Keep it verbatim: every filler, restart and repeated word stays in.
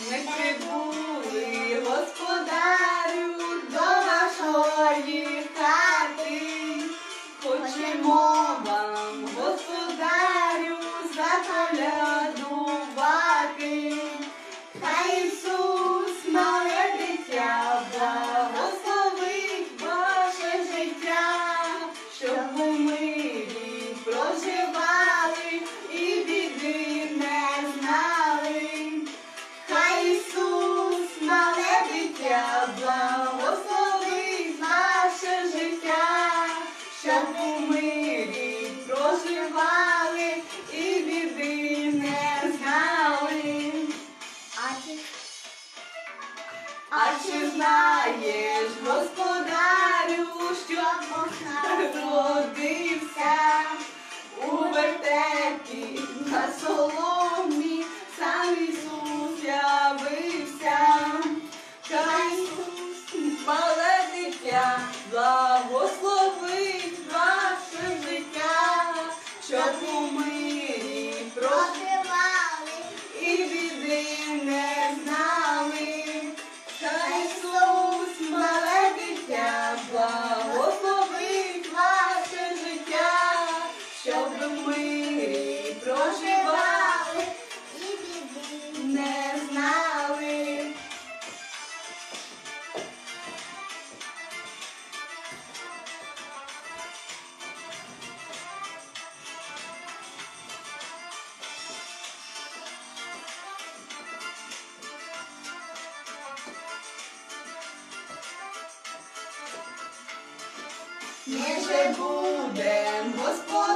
Ми прибули, господарю, до вашої хати. Хочемо вам, господарю, заколядувати. Хай Ісус, мале дитя, благословить ваше життя, щоб у мирі проживали і біди не знали. Хай Ісус, мале дитя, благословить ваше життя, щоб у мирі проживали і біди не знали. А чи знаєш, господарю, що народився у вертепі на соломі, сам Ісус явився. Хай Ісус, мале дитя, благословить ваше життя, щоб у мирі проживали і біди не знали. Хай Ісус, мале дитя, благословить ваше життя, щоб в мирі проживали і біди не знали. Ми же будем, Господь.